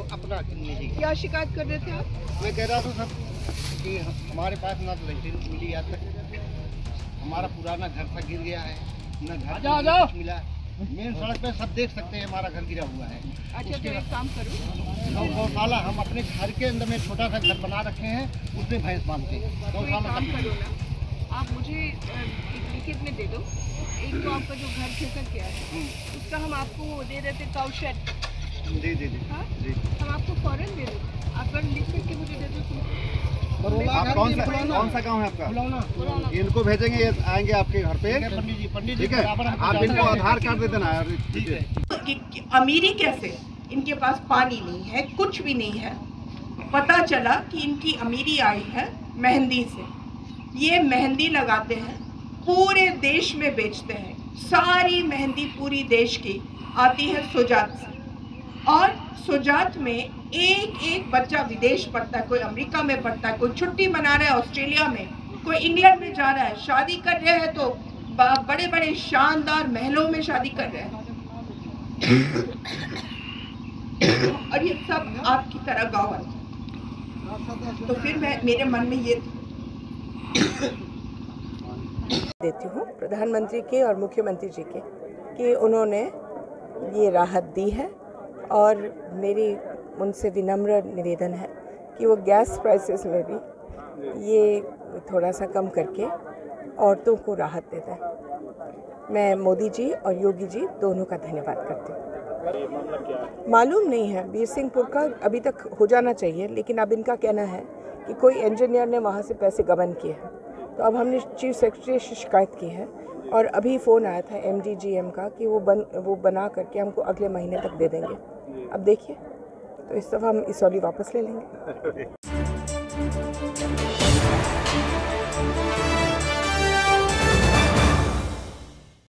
अपना निजी। क्या शिकायत कर रहे थे आप? मैं कह रहा था सर कि हमारे पास ना तो लैट्रिन मिली आज तक, हमारा पुराना घर सा गिर गया है, न घर कुछ मिला। मेन सड़क पे सब देख सकते हैं हमारा घर गिरा हुआ है। अच्छा, तो एक काम करो, गौशाला हम अपने घर के अंदर में छोटा सा घर बना रखे हैं, उसमें भैंस बांधते हैं। गौशाला काम करो ना, आप मुझे एक लिखित में दे दो। एक तो आपका जो घर खिसक गया है उसका हम आपको दे देते काउ शेड। दे हाँ, हम आपको फौरन दे देते। आप अगर लिख के मुझे दे दो। आप कौन सा गाँव है आपका? इनको भेजेंगे, ये आएंगे आपके घर पे। पंडित जी ठीक है, आप इनको आधार कार्ड दे देना। ठीक है। अमीरी कैसे? इनके पास पानी नहीं है, कुछ भी नहीं है। पता चला कि इनकी अमीरी आई है मेहंदी से। ये मेहंदी लगाते हैं, पूरे देश में बेचते हैं। सारी मेहंदी पूरी देश की आती है सुजात से, और सुजात में एक एक बच्चा विदेश पढ़ता है। कोई अमेरिका में पढ़ता है, कोई छुट्टी मना रहा है ऑस्ट्रेलिया में, कोई इंग्लैंड में जा रहा है। शादी कर रहे हैं तो बड़े बड़े शानदार महलों में शादी कर रहे हैं। और ये सब आपकी तरह गाँव है। तो फिर मेरे मन में ये देती हूँ प्रधानमंत्री के और मुख्यमंत्री जी के कि उन्होंने ये राहत दी है, और मेरी उनसे विनम्र निवेदन है कि वो गैस प्राइसेस में भी ये थोड़ा सा कम करके औरतों को राहत दे दें। मैं मोदी जी और योगी जी दोनों का धन्यवाद करती हूँ। मालूम नहीं है, बीरसिंहपुर का अभी तक हो जाना चाहिए, लेकिन अब इनका कहना है कि कोई इंजीनियर ने वहाँ से पैसे गबन किए हैं। तो अब हमने चीफ सेक्रेटरी से शिकायत की है, और अभी फ़ोन आया था MDGM का कि वो बना करके हमको अगले महीने तक दे देंगे। अब देखिए, तो इस दफ़ा हम इसौली वापस ले लेंगे।